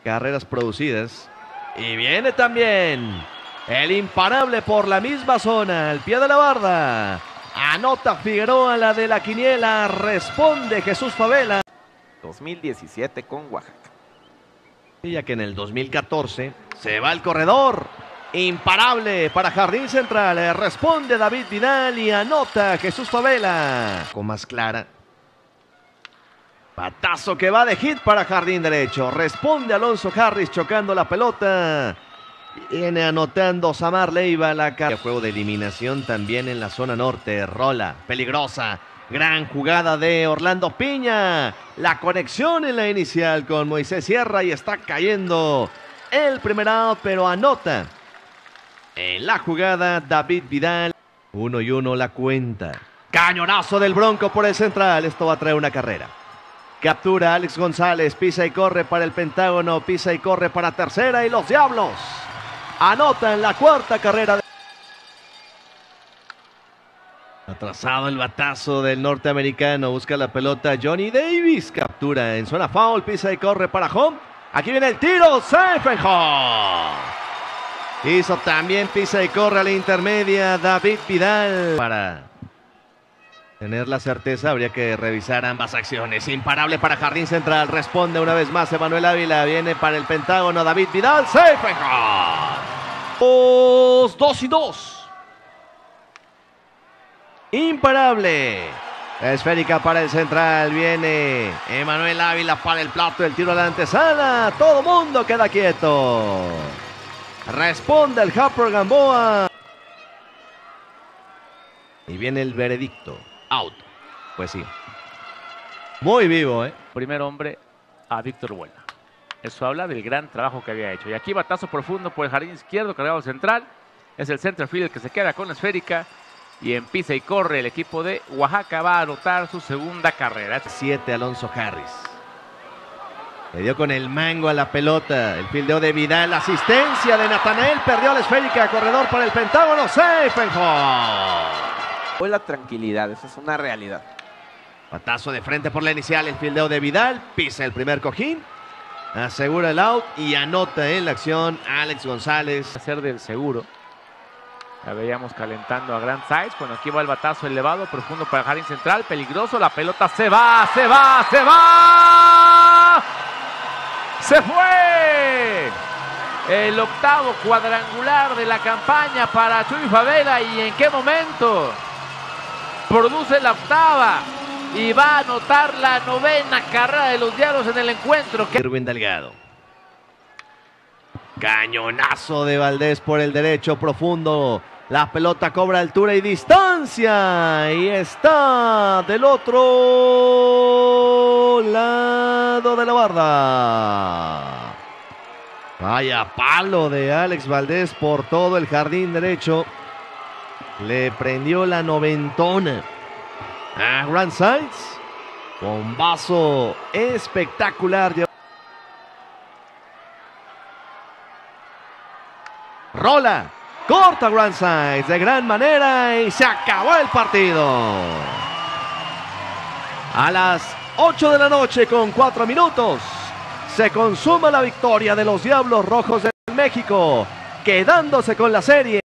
carreras producidas. Y viene también el imparable por la misma zona, al pie de la barda. Anota Figueroa, la de la quiniela. Responde Jesús Favela. 2017 con Oaxaca. Ya que en el 2014 se va al corredor. Imparable para Jardín Central. Responde David Vidal y anota Jesús Favela. Con más clara. Batazo que va de hit para Jardín Derecho. Responde Alonso Harris chocando la pelota. Viene anotando Samar Leiva la carrera. Juego de eliminación también en la zona norte. Rola, peligrosa. Gran jugada de Orlando Piña. La conexión en la inicial con Moisés Sierra y está cayendo el primer out, pero anota en la jugada David Vidal. 1-1 la cuenta. Cañonazo del Bronco por el central. Esto va a traer una carrera. Captura Alex González, pisa y corre para el Pentágono, pisa y corre para tercera y los Diablos anotan la cuarta carrera. Atrasado el batazo del norteamericano, busca la pelota Johnny Davis, captura en zona foul, pisa y corre para home. Aquí viene el tiro, safe and home. Hizo también pisa y corre a la intermedia David Vidal. Para tener la certeza habría que revisar ambas acciones. Imparable para Jardín Central. Responde una vez más Emanuel Ávila. Viene para el Pentágono David Vidal. Safe and home. 2-2. Imparable. La esférica para el central. Viene Emanuel Ávila para el plato. El tiro a la antesala. Todo mundo queda quieto. Responde el Harper Gamboa. Y viene el veredicto. Out. Pues sí. Muy vivo, ¿eh? Primer hombre a Víctor Buena. Eso habla del gran trabajo que había hecho. Y aquí batazo profundo por el jardín izquierdo, cargado central. Es el center field el que se queda con la esférica. Y en pisa y corre el equipo de Oaxaca va a anotar su segunda carrera. 7 Alonso Harris. Le dio con el mango a la pelota. El fildeo de Vidal. Asistencia de Natanael. Perdió la esférica. Corredor para el Pentágono. Safe and home. Fue la tranquilidad, esa es una realidad. Batazo de frente por la inicial, el fildeo de Vidal, pisa el primer cojín, asegura el out y anota en la acción Alex González. Hacer del seguro. La veíamos calentando a Grand Size. Bueno, aquí va el batazo elevado, profundo para Jardín Central, peligroso, la pelota se va, se va, se va. ¡Se fue! El octavo cuadrangular de la campaña para Chuy Favela. ¿Y en qué momento? Produce la octava y va a anotar la novena carrera de los Diablos en el encuentro. Irwin Delgado. Cañonazo de Valdés por el derecho profundo. La pelota cobra altura y distancia. Y está del otro lado de la barda. Vaya palo de Alex Valdés por todo el jardín derecho. Le prendió la noventona a Grand Size. Bombazo espectacular. Rola, corta Grand Size de gran manera y se acabó el partido. A las 8 de la noche con 4 minutos se consuma la victoria de los Diablos Rojos de México, quedándose con la serie.